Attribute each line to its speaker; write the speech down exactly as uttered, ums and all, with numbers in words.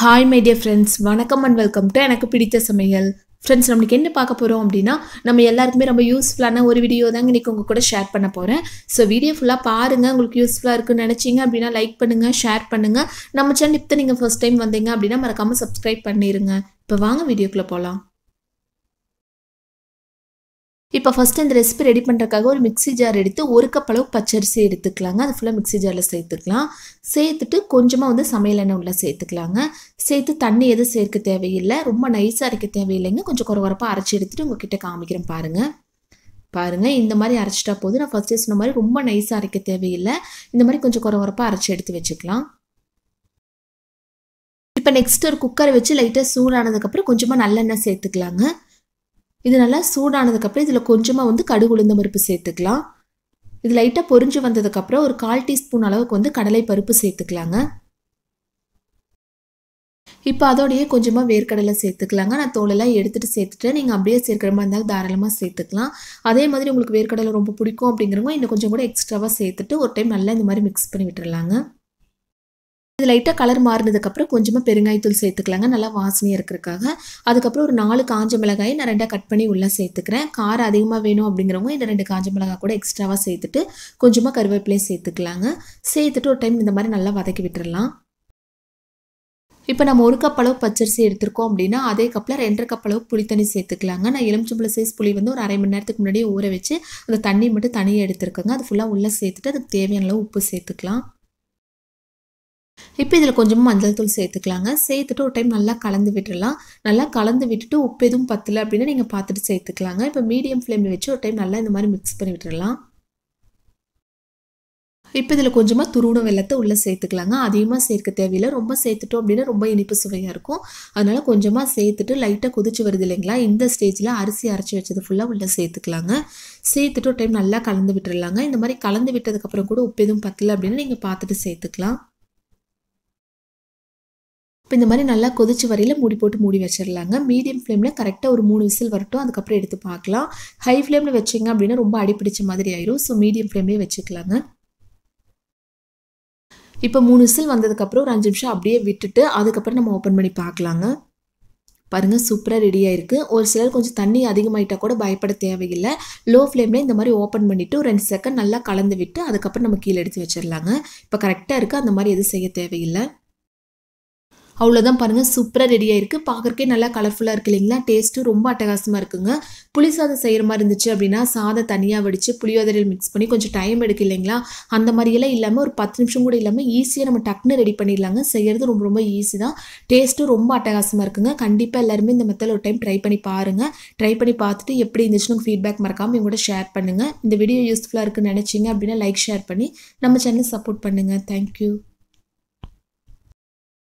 Speaker 1: Hi my dear friends, வணக்கம் and welcome to எனக்கு பிடித்த சமையல். ஃப்ரெண்ட்ஸ், நம்மளுக்கு என்ன பார்க்க போகிறோம் அப்படின்னா, நம்ம எல்லாருக்குமே ரொம்ப யூஸ்ஃபுல்லான ஒரு வீடியோ தாங்க இன்றைக்கி உங்கள் கூட ஷேர் பண்ண போகிறேன். ஸோ வீடியோ ஃபுல்லாக பாருங்கள். உங்களுக்கு யூஸ்ஃபுல்லாக இருக்குன்னு நினச்சிங்க அப்படின்னா லைக் பண்ணுங்கள், ஷேர் பண்ணுங்கள். நம்ம சேனல் இப்போ நீங்கள் ஃபர்ஸ்ட் டைம் வந்தீங்க அப்படின்னா மறக்காமல் சப்ஸ்கிரைப் பண்ணிடுங்க. இப்போ வாங்க வீடியோக்குள்ளே போகலாம். இப்போ ஃபஸ்ட்டு இந்த ரெசிபி ரெடி பண்ணுறதுக்காக ஒரு மிக்ஸி ஜார் எடுத்து ஒரு கப் அளவு பச்சரிசி எடுத்துக்கலாங்க. அது ஃபுல்லாக மிக்ஸி ஜாரில் சேர்த்துக்கலாம். சேர்த்துட்டு கொஞ்சமாக வந்து சமையல் எண்ணெய் உள்ளே சேர்த்துக்கலாங்க. சேர்த்து தண்ணி எதுவும் சேர்க்க தேவையில்லை, ரொம்ப நைஸாக அரைக்க தேவையில்லைங்க. கொஞ்சம் குறகுறப்பாக அரைச்சி எடுத்துகிட்டு உங்ககிட்ட காமிக்கிறேன் பாருங்கள். பாருங்கள், இந்த மாதிரி அரைச்சிட்டா போதும். நான் ஃபஸ்ட்டே சொன்ன மாதிரி ரொம்ப நைஸாக அரைக்க தேவையில்லை. இந்த மாதிரி கொஞ்சம் குறகுறப்பாக அரைச்சி எடுத்து வச்சுக்கலாம். இப்போ நெக்ஸ்ட் ஒரு குக்கரை வச்சு லைட்டாக சூடானதுக்கப்புறம் கொஞ்சமாக நல்லெண்ணெய் சேர்த்துக்கலாங்க. இது நல்லா சூடானதுக்கப்புறம் இதில் கொஞ்சமாக வந்து கடுகு உளுந்த பருப்பு சேர்த்துக்கலாம். இது லைட்டாக பொரிஞ்சு வந்ததுக்கப்புறம் ஒரு கால் டீஸ்பூன் அளவுக்கு வந்து கடலை பருப்பு சேர்த்துக்கலாங்க. இப்போ அதோடையே கொஞ்சமாக வேர்க்கடலை சேர்த்துக்கலாங்க. நான் தோலெல்லாம் எடுத்துகிட்டு சேர்த்துட்டு நீங்கள் அப்படியே சேர்க்குற மாதிரி இருந்தாலும் தாராளமாக சேர்த்துக்கலாம். அதே மாதிரி உங்களுக்கு வேர்க்கடலை ரொம்ப பிடிக்கும் அப்படிங்கிறவங்க இன்னும் கொஞ்சம் கூட எக்ஸ்ட்ராவாக சேர்த்துட்டு ஒரு டைம் நல்லா இந்த மாதிரி மிக்ஸ் பண்ணி விட்டுறலாங்க. இது லைட்டாக கலர் மாறினதுக்கப்புறம் கொஞ்சமாக பெருங்காயத்தூள் சேர்த்துக்கலாங்க, நல்லா வாசனையாக இருக்கிறதுக்காக. அதுக்கப்புறம் ஒரு நாலு காஞ்ச மிளகாய் நான் ரெண்டாக கட் பண்ணி உள்ளே சேர்த்துக்கிறேன். காரம் அதிகமாக வேணும் அப்படிங்கிறவங்க இந்த ரெண்டு காஞ்ச மிளகாய் கூட எக்ஸ்ட்ராவாக சேர்த்துட்டு கொஞ்சமாக கருவேப்பிலையும் சேர்த்துக்கலாங்க. சேர்த்துட்டு ஒரு டைம் இந்த மாதிரி நல்லா வதக்கி விட்டுடலாம். இப்போ நம்ம ஒரு கப் அளவு பச்சரிசி எடுத்திருக்கோம் அப்படின்னா அதே கப்பில் ரெண்டரை கப் அளவு புளி தண்ணி சேர்த்துக்கலாங்க. நான் எலுமிச்சம்பழம் சைஸ் புளி வந்து ஒரு அரை மணி நேரத்துக்கு முன்னாடியே ஊற வச்சு அந்த தண்ணி மட்டும் தனியாக எடுத்துருக்கேங்க. அது ஃபுல்லாக உள்ளே சேர்த்துட்டு அதுக்கு தேவையான அளவு உப்பு சேர்த்துக்கலாம். இப்போ இதில் கொஞ்சமாக மஞ்சள் தூள் சேர்த்துக்கலாங்க. சேர்த்துட்டு ஒரு டைம் நல்லா கலந்து விட்டுடலாம். நல்லா கலந்து விட்டுட்டு உப்பு எதுவும் பத்தலை அப்படின்னா நீங்கள் பார்த்துட்டு சேர்த்துக்கலாங்க. இப்போ மீடியம் ஃப்ளேமில் வச்சு ஒரு டைம் நல்லா இந்த மாதிரி மிக்ஸ் பண்ணி விட்டுடலாம். இப்போ இதில் கொஞ்சமாக துருவன வெல்லத்தை உள்ளே சேர்த்துக்கலாங்க. அதிகமாக சேர்க்க தேவையில்லை, ரொம்ப சேர்த்துட்டோம் அப்படின்னா ரொம்ப இனிப்பு சுவையாக இருக்கும். அதனால் கொஞ்சமாக சேர்த்துட்டு லைட்டாக கொதிச்சு வருது இல்லைங்களா, இந்த ஸ்டேஜில் அரிசி அரைச்சி வச்சது ஃபுல்லாக உள்ளே சேர்த்துக்கலாங்க. சேர்த்துட்டு ஒரு டைம் நல்லா கலந்து விட்டுடலாங்க. இந்த மாதிரி கலந்து விட்டதுக்கப்புறம் கூட உப்பு எதுவும் பத்தலை அப்படின்னா நீங்கள் பார்த்துட்டு சேர்த்துக்கலாம். இப்போ இந்த மாதிரி நல்லா கொதிச்சு வரையில் மூடி போட்டு மூடி வச்சிடலாங்க. மீடியம் ஃப்ளேமில் கரெக்டாக ஒரு மூணு விசில் வரட்டும், அதுக்கப்புறம் எடுத்து பார்க்கலாம். ஹை ஃப்ளேமில் வச்சிங்க அப்படின்னா ரொம்ப அடிப்பிடிச்ச மாதிரி ஆயிரும். ஸோ மீடியம் ஃப்ளேம்லேயே வச்சுக்கலாங்க. இப்போ மூணு விசில் வந்ததுக்கப்புறம் ஒரு அஞ்சு நிமிஷம் அப்படியே விட்டுட்டு அதுக்கப்புறம் நம்ம ஓப்பன் பண்ணி பார்க்கலாங்க. பாருங்கள், சூப்பராக ரெடியாக இருக்குது. ஒரு சிலர் கொஞ்சம் தண்ணி அதிகமாகிட்டா கூட பயப்பட தேவையில்லை. லோ ஃப்ளேம்லேயே இந்த மாதிரி ஓப்பன் பண்ணிவிட்டு ஒரு ரெண்டு செகண்ட் நல்லா கலந்து விட்டு அதுக்கப்புறம் நம்ம கீழே எடுத்து வச்சிடலாங்க. இப்போ கரெக்டாக இருக்குது, அந்த மாதிரி எதுவும் செய்ய தேவையில்லை. அவ்வளோதான், பாருங்கள், சூப்பராக ரெடியாக இருக்குது. பார்க்குறக்கே நல்லா கலர்ஃபுல்லாக இருக்குது இல்லைங்களா. டேஸ்ட்டு ரொம்ப அட்டகாசமாக இருக்குங்க. புளி சாதம் செய்கிற மாதிரி இருந்துச்சு அப்படின்னா சாதம் தனியாக வடித்து புளியோதரையில் மிக்ஸ் பண்ணி கொஞ்சம் டைம் எடுக்கு இல்லைங்களா, அந்த மாதிரியெல்லாம் இல்லாமல் ஒரு பத்து நிமிஷம் கூட இல்லாமல் ஈஸியாக நம்ம டக்குன்னு ரெடி பண்ணிடலாங்க. செய்கிறது ரொம்ப ரொம்ப ஈஸி தான். டேஸ்ட்டும் ரொம்ப அட்டகாசமாக இருக்குங்க. கண்டிப்பாக எல்லாருமே இந்த மெத்தடில் ஒரு டைம் ட்ரை பண்ணி பாருங்கள். ட்ரை பண்ணி பார்த்துட்டு எப்படி இருந்துச்சுன்னு ஃபீட்பேக் மறக்காமல் எங்களோட ஷேர் பண்ணுங்கள். இந்த வீடியோ யூஸ்ஃபுல்லாக இருக்குன்னு நினச்சிங்க அப்படின்னா லைக் ஷேர் பண்ணி நம்ம சேனலை சப்போர்ட் பண்ணுங்கள். தேங்க்யூ.